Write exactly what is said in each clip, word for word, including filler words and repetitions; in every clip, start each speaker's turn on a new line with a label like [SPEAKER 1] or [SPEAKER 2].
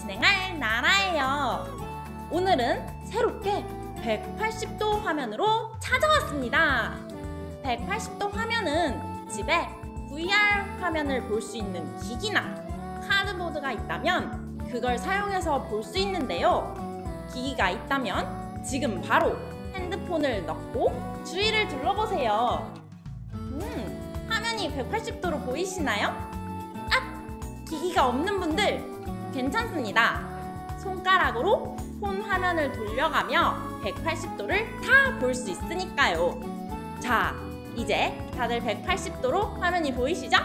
[SPEAKER 1] 진행할 나라예요. 오늘은 새롭게 백팔십 도 화면으로 찾아왔습니다. 백팔십 도 화면은 집에 브이알 화면을 볼 수 있는 기기나 카드보드가 있다면 그걸 사용해서 볼 수 있는데요. 기기가 있다면 지금 바로 핸드폰을 넣고 주위를 둘러보세요. 음, 화면이 백팔십 도로 보이시나요? 아! 기기가 없는 분들 괜찮습니다. 손가락으로 폰 화면을 돌려가며 백팔십 도를 다 볼 수 있으니까요. 자, 이제 다들 백팔십 도로 화면이 보이시죠?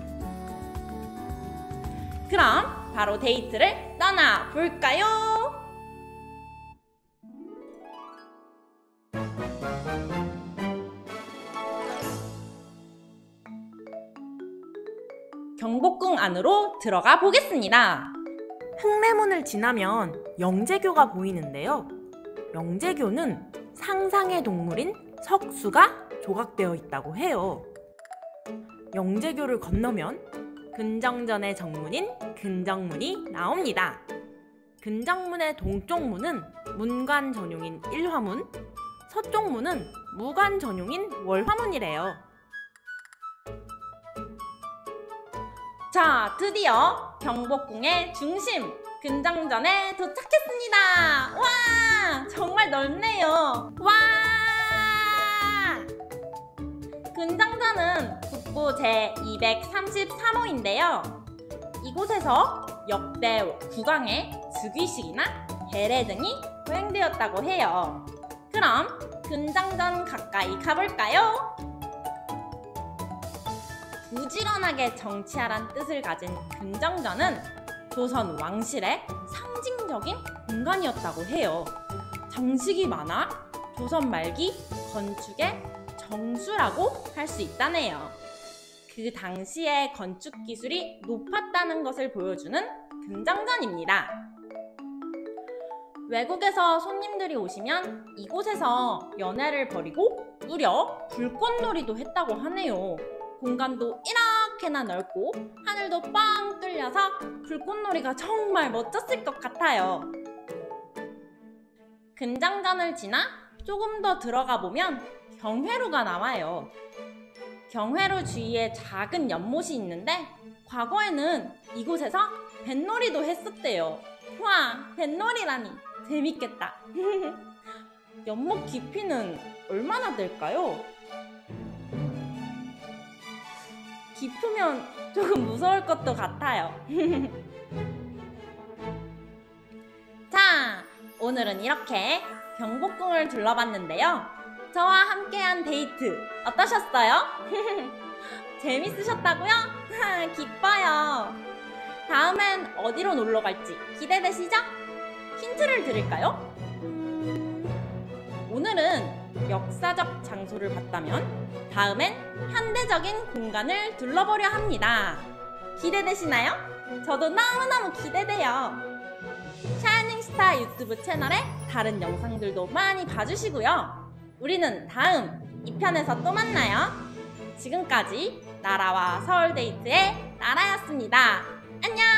[SPEAKER 1] 그럼 바로 데이트를 떠나볼까요? 경복궁 안으로 들어가 보겠습니다.
[SPEAKER 2] 흙내문을 지나면 영재교가 보이는데요. 영재교는 상상의 동물인 석수가 조각되어 있다고 해요. 영재교를 건너면 근정전의 정문인 근정문이 나옵니다. 근정문의 동쪽 문은 문관 전용인 일화문, 서쪽 문은 무관 전용인 월화문이래요.
[SPEAKER 1] 자, 드디어 경복궁의 중심 근정전에 도착했습니다. 와, 정말 넓네요. 와! 근정전은 국보 제이백삼십삼 호인데요. 이곳에서 역대 국왕의 즉위식이나 해례 등이 거행되었다고 해요. 그럼 근정전 가까이 가볼까요? 부지런하게 정치하란 뜻을 가진 근정전은 조선 왕실의 상징적인 공간이었다고 해요. 장식이 많아 조선 말기 건축의 정수라고 할 수 있다네요. 그 당시의 건축 기술이 높았다는 것을 보여주는 근정전입니다. 외국에서 손님들이 오시면 이곳에서 연애를 벌이고 무려 불꽃놀이도 했다고 하네요. 공간도 이렇게나 넓고 하늘도 뻥 뚫려서 불꽃놀이가 정말 멋졌을 것 같아요. 근정전을 지나 조금 더 들어가 보면 경회로가 나와요. 경회로 주위에 작은 연못이 있는데 과거에는 이곳에서 뱃놀이도 했었대요. 와, 뱃놀이라니 재밌겠다. 연못 깊이는 얼마나 될까요? 깊으면 조금 무서울 것도 같아요. 자, 오늘은 이렇게 경복궁을 둘러봤는데요. 저와 함께한 데이트 어떠셨어요? 재밌으셨다고요? 기뻐요. 다음엔 어디로 놀러 갈지 기대되시죠? 힌트를 드릴까요? 음, 오늘은 역사적 장소를 봤다면 다음엔 현대적인 공간을 둘러보려 합니다. 기대되시나요? 저도 너무너무 기대돼요. 샤이닝스타 유튜브 채널에 다른 영상들도 많이 봐주시고요. 우리는 다음 이 편에서 또 만나요. 지금까지 나라와 서울데이트의 나라였습니다. 안녕!